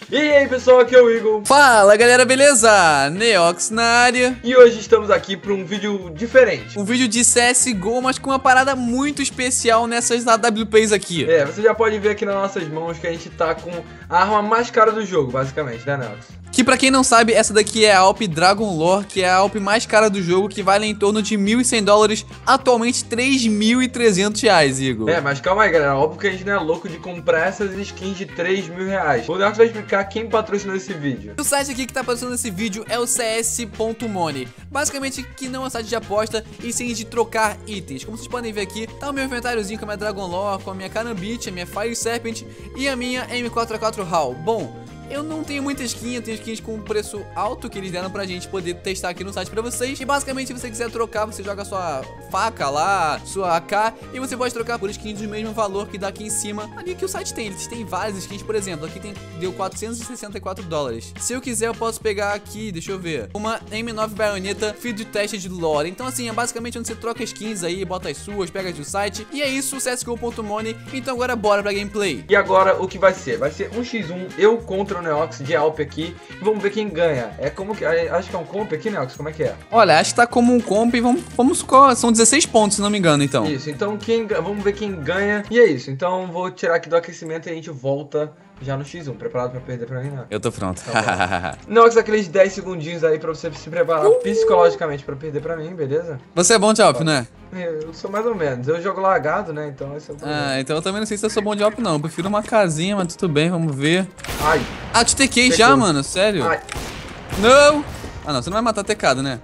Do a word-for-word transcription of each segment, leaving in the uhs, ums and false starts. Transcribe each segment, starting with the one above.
E aí pessoal, aqui é o Igor. Fala galera, beleza? Neox na área. E hoje estamos aqui para um vídeo diferente. Um vídeo de C S G O, mas com uma parada muito especial nessas A W Ps aqui. É, você já pode ver aqui nas nossas mãos que a gente tá com a arma mais cara do jogo, basicamente, né, Neox? Que pra quem não sabe, essa daqui é a Alp Dragon Lore, que é a Alp mais cara do jogo, que vale em torno de mil e cem dólares, atualmente três mil e trezentos reais, Igor. É, mas calma aí, galera, óbvio que a gente não é louco de comprar essas skins de três mil reais. O Neox vai explicar quem patrocinou esse vídeo. O site aqui que tá patrocinando esse vídeo é o C S ponto money. Basicamente, que não é um site de aposta, e sim de trocar itens. Como vocês podem ver aqui, tá o meu inventáriozinho com a minha Dragon Lore, com a minha Carambit, a minha Fire Serpent e a minha M quatro A quatro HAL. Bom, eu não tenho muita skin, eu tenho skins com um preço alto que eles deram pra gente poder testar aqui no site pra vocês. E basicamente, se você quiser trocar, você joga sua faca lá, sua A K, e você pode trocar por skins do mesmo valor que dá aqui em cima. Ali que o site tem, eles têm várias skins, por exemplo, aqui tem, deu quatrocentos e sessenta e quatro dólares. Se eu quiser, eu posso pegar aqui, deixa eu ver, uma M nove Bayonetta Field Tested Lore. Então assim, é basicamente onde você troca skins aí, bota as suas, pega do site. E é isso, C S G O ponto money. Então agora bora pra gameplay. E agora o que vai ser? Vai ser um contra um, eu contra o Neox de Alp aqui. Vamos ver quem ganha. É como que. Acho que é um comp aqui, Neox? Como é que é? Olha, acho que tá como um comp e vamos, vamos são dezesseis pontos, se não me engano, então. Isso, então quem, vamos ver quem ganha. E é isso, então vou tirar aqui do aquecimento e a gente volta já no xis um. Preparado pra perder pra mim, né? Eu tô pronto. Tá Neox, aqueles dez segundinhos aí pra você se preparar uh! psicologicamente pra perder pra mim, beleza? Você é bom de Alp, né? Eu sou mais ou menos. Eu jogo lagado, né? Então esse é o problema. Ah, então eu também não sei se eu sou bom de Alp, não. Eu prefiro uma casinha, mas tudo bem, vamos ver. Ai. Ah, te tequei já, mano. Sério? Ai. Não! Ah, não. Você não vai matar tecado, né?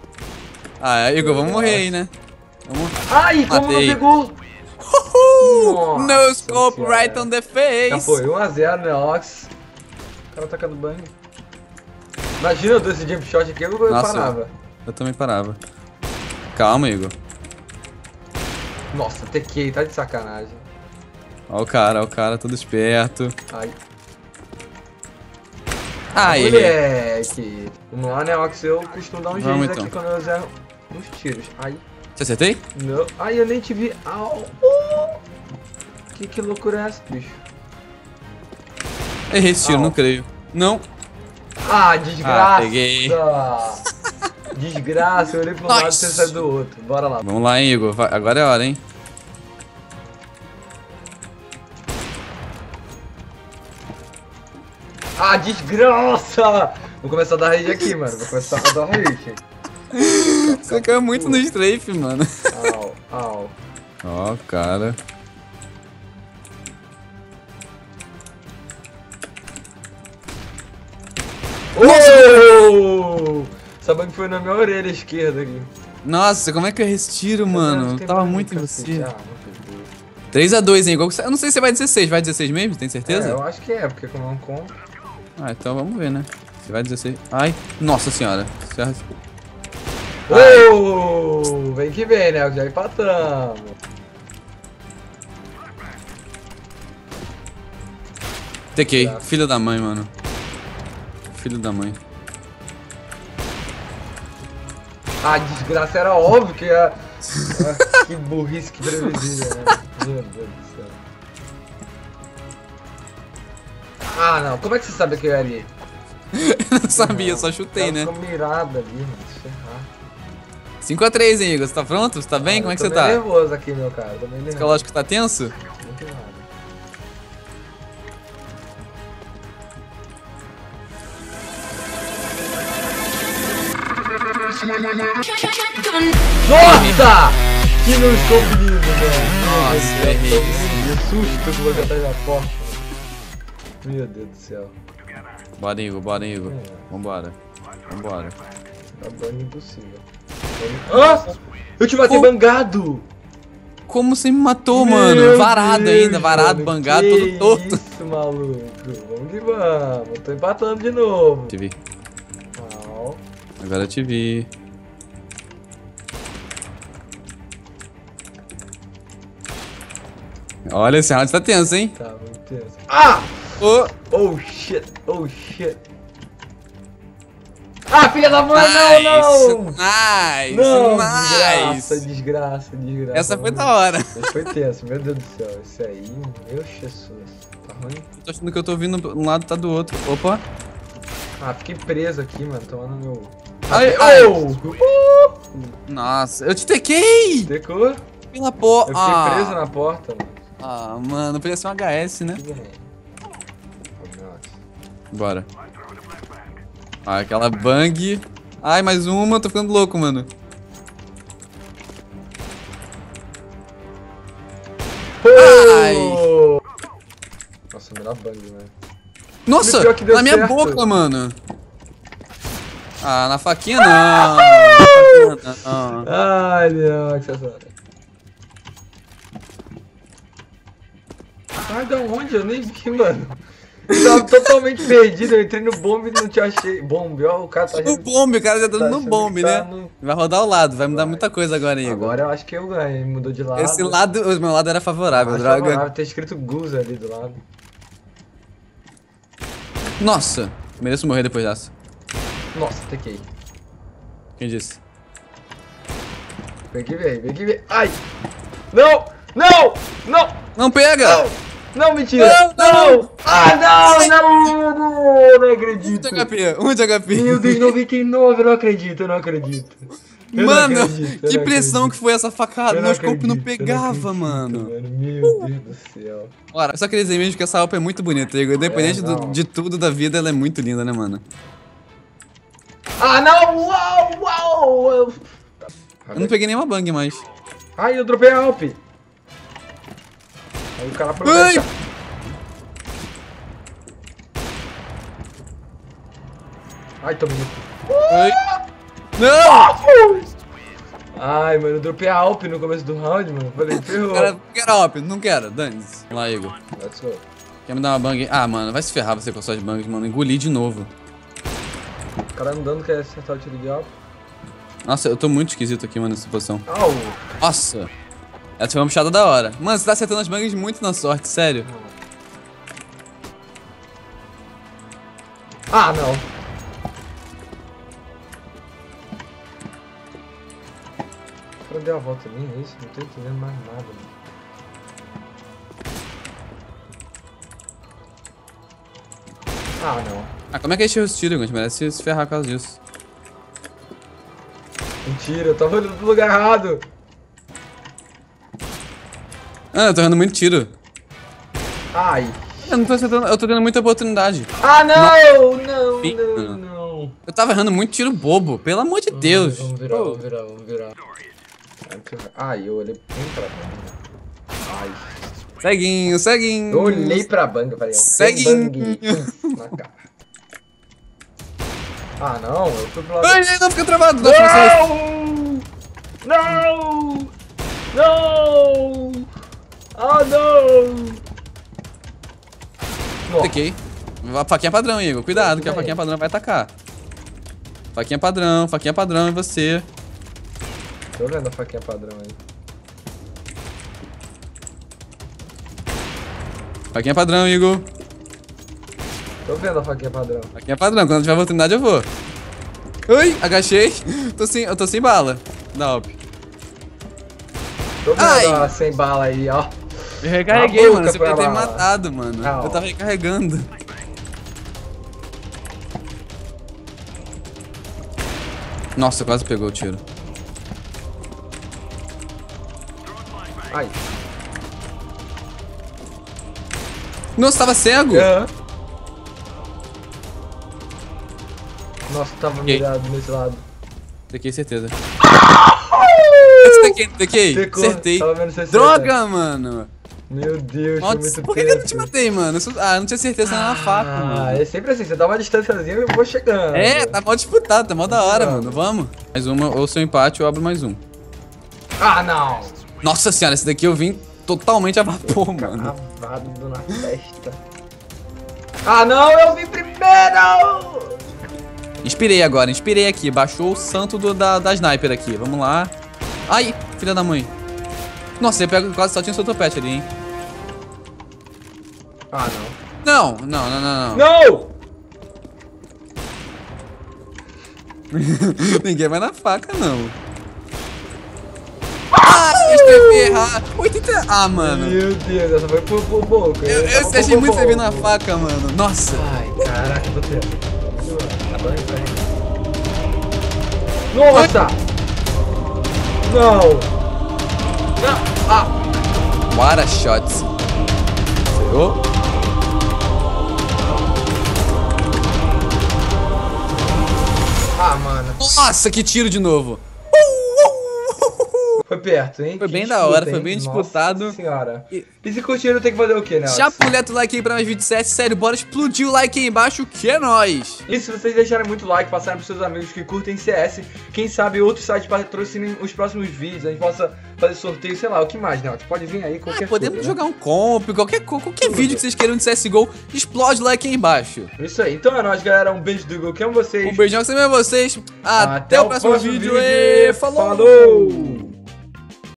Ah, Igor, vamos morrer aí, né? Vamos... Ai, como não pegou? Nossa, no scope senhora. Right on the face. Já foi um a zero, Neox. O cara tacando banho. Imagina eu dou esse jump shot aqui, eu Nossa, parava. Eu, eu também parava. Calma, Igor. Nossa, tequei, tá de sacanagem. Ó o cara, ó o cara, todo esperto. Ai. Ai, moleque. Vamos lá, Neox, eu costumo dar um jeito então. aqui quando eu zero uns tiros. Ai. Você acertei? Não. Ai, eu nem te vi. Au. Uh. Que, que loucura é essa, bicho? Errei esse tiro, Au. Não creio. Não. Ah, desgraça. Ah, peguei. Desgraça, eu olhei pro lado e você sai do outro. Bora lá. Vamos lá, hein, Igor. Agora é a hora, hein? Ah, desgraça! Vou começar a dar rage aqui, mano. Vou começar a dar rage. Você caiu muito no strafe, mano. Au, au. Ó, cara. Oh! Sabendo que foi na minha orelha esquerda aqui. Nossa, como é que eu retiro, mano? Eu tava muito em você. três a dois, hein? Igual... Eu não sei se você vai dezesseis. Vai dezesseis mesmo? Tem certeza? É, eu acho que é, porque como é um com. Ah, então vamos ver, né? Você vai dezesseis. Ai, nossa senhora. Oh! Vem que vem, né? Já empatamos. Tequei. Graças. Filho da mãe, mano. Filho da mãe. Ah, desgraça, era óbvio que ia... ah, que burrice, que previsível, né? Meu Deus do céu. Ah, não. Como é que você sabe que eu ia ali? Eu não sabia, não, só chutei, né? Ficou mirado ali, mano. Deixa eu errar. cinco a três, hein, Igor? Você tá pronto? Você tá bem? Ah, como é que você tá? Eu tô nervoso aqui, meu cara. Tô meio nervoso. Psicológico tá tenso? Muito nada. Nossa! Que não estou lindo, velho. Nossa, errei. Que susto que você atrás da porta. Meu Deus do céu. Bora, Igor, bora, Igor. É. Vambora. Vambora. Tá dando impossível. Ah! Eu te matei Como... bangado! Como você me matou, Meu mano? Varado Deus, ainda, varado, mano, bangado, todo torto. Isso, maluco. Vamos que vamos. Tô empatando de novo. Te vi. Au. Agora eu te vi. Olha, esse round tá tenso, hein? Tá muito tenso. Ah! Oh! Oh shit! Oh shit! Ah, filha da mãe, nice, não, não! Nice, não, nice! Desgraça, desgraça, desgraça. Essa foi da hora. Essa foi tenso, meu Deus do céu. Isso aí, meu Jesus. Tá ruim. Eu tô achando que eu tô vindo um lado, tá do outro. Opa. Ah, fiquei preso aqui, mano. Tomando meu... Ai, ai. oh! Nossa, eu te tequei! Decou? Pela porta. Eu fiquei ah. preso na porta, mano. Ah, mano, podia ser um H S, né? Bora. Ah, aquela bang. Ai, mais uma, tô ficando louco, mano. Ai! Nossa, melhor bang, né? Nossa, Pior que deu na minha certo. boca, mano. Ah, na faquinha não. Na faquinha não. Ai, não, que sensacional. Ai, da onde? Eu nem vi, mano. Eu tava totalmente perdido, eu entrei no bombe e não te achei. Bombe, ó, o cara tá O bombe, o cara já tá tá dando no achando bombe, que tá né? no- Vai rodar o lado, vai mudar Vai. muita coisa agora, Igor. Agora eu acho que eu ganhei, mudou de lado. Esse lado, o meu lado era favorável, Acho droga. favorável ter escrito Goose ali do lado. Nossa, mereço morrer depois dessa. Nossa, tequei. Quem disse? Vem aqui ver, vem aqui ver. Ai! Não! Não! Não! Não pega! Não! Não, mentira! Não, não. Ah, não! Não! Não, não acredito! um de H P, um de H P. Meu Deus, noventa e nove, eu não acredito, eu não acredito. Eu não Mano, acredito, eu que não pressão acredito. que foi essa facada. Eu Meu scope não acredito, eu pegava, acredito, mano. Meu Deus do céu. Ora, eu só queria dizer mesmo que essa alpa é muito bonita, Igor. Independente É, do- não. de tudo da vida, ela é muito linda, né, mano? Ah, não! Uau! Uau! Eu... Eu não peguei nenhuma bang mais. Ai, eu dropei a Alp. Aí o cara aproveita. Ai, tô bonito. Oi. Não! Ai, mano, eu dropei a Alp no começo do round, mano. Falei, ferrou. Cara, não quero op, não quero. Dane-se. Vamos lá, Igor. Let's go. Quer me dar uma bang? Ah, mano, vai se ferrar você com suas bangs, mano. Engoli de novo. O cara andando quer acertar o tiro de Alp. Nossa, eu tô muito esquisito aqui, mano, nessa posição. Au! Nossa! Essa foi uma puxada da hora. Mano, você tá acertando as bangs muito na sorte, sério. Ah, não. O cara deu a volta ali, é isso? Não tô entendendo mais nada, mano. Ah, não. Ah, como é que a gente errou esse tiro, Igor? A gente merece se ferrar por causa disso. Mentira, eu tava olhando pro lugar errado. Ah, eu tô errando muito tiro. Ai. Eu não tô acertando, eu tô tendo muita oportunidade. Ah, não! Não, Sim, não, mano. não. Eu tava errando muito tiro bobo, pelo amor de Deus. Vamos virar, Pô. vamos virar, vamos virar. Ai, eu olhei bem pra banga. Ai. Ceguinho, ceguinho. Eu olhei pra banga, falei, Ceguinho. bang, pum, na cara. Ah, não, eu fui pro lado... Ai, ai, não, fica travado. Não, não. Não! Não! Não! Ah, não! Nossa. Ok. A faquinha padrão, Igor. Cuidado, Tudo que a bem. faquinha padrão vai atacar. Faquinha padrão, faquinha padrão em você. Tô vendo a faquinha padrão aí. Faquinha padrão, Igor. Tô vendo a faquinha padrão. Faquinha padrão, quando tiver oportunidade eu vou. Ui, agachei. Tô sem, eu tô sem bala. Dá op. Tô vendo Ai. ela sem bala aí, ó. Eu recarreguei, Na boca mano. Você foi podia a ter bala. matado, mano. Ah, ó. Eu tava recarregando. Nossa, quase pegou o tiro. Ai. Nossa, tava cego? Aham. Nossa, tava Ok. mirado nesse lado. Tequei certeza. Tequei, tequei. Tecou, Acertei. tava vendo se acerta. Droga, mano. Meu Deus, foi Maldi- muito Por que, que eu não tempo. te matei, mano? Isso- Ah, eu não tinha certeza na faca, Ah, mano. é sempre assim, você dá uma distânciazinha e eu vou chegando. É, tá mal disputado, tá mal da hora, Vamos. mano. Vamos. Mais uma, ou seu empate, eu abro mais um. Ah, não! Nossa senhora, esse daqui eu vim totalmente a vapor, mano. Cravado na testa. Ah, não, eu vim primeiro! Inspirei agora, inspirei aqui. Baixou o santo do- da, da sniper aqui. Vamos lá. Ai, filha da mãe. Nossa, ele pega, quase só tinha seu topete ali, hein. Ah, não. Não, não, não, não, não. Não! Ninguém vai na faca, não. Ah, F errar. oitenta... Ah, mano. Meu Deus, essa foi por, por pouco. Eu, eu Essa achei por muito pouco. você na faca, mano. Nossa. Ai, caraca, eu tô tendo. Agora vai. Nossa! Não! Não! Ah! What a shot. Zerou? Ah, mano. Nossa, que tiro de novo. Foi perto, hein? Foi Que bem da disputa, hora, foi hein? bem Nossa disputado. senhora. E- E se curtiram, tem que fazer o quê, né? Já puleta o like aí pra mais vídeos C S, sério, bora explodir o like aí embaixo, que é nóis. E se vocês deixarem muito like, passarem pros seus amigos que curtem C S, quem sabe outros sites patrocinem os próximos vídeos, a gente possa fazer sorteio, sei lá, o que mais, né? Pode vir aí qualquer Ah, podemos coisa, né? jogar um comp, qualquer, co- qualquer vídeo que vocês queiram de C S G O, explode o like aí embaixo. Isso aí. Então é nóis, galera. Um beijo do Google. Que amo vocês. Um beijão que você mesmo vocês. Até, Até o próximo, vídeo, e falou! Falou!